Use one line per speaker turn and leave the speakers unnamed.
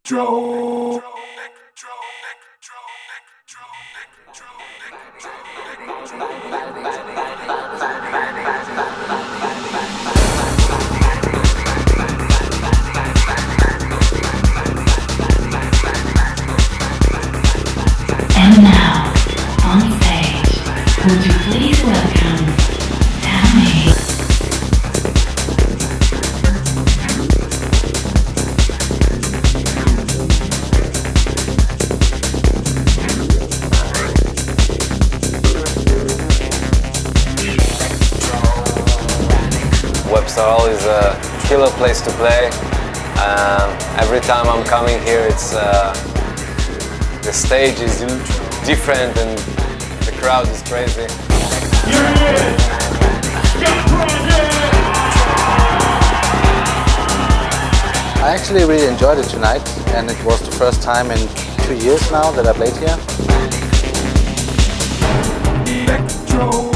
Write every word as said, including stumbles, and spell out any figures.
Electro.
And now, on stage, would you please welcome Tammy?
Webster is a killer place to play. Um, every time I'm coming here, it's uh, the stage is different and the crowd is crazy.
I actually really enjoyed it tonight, and it was the first time in two years now that I played here.
Electro.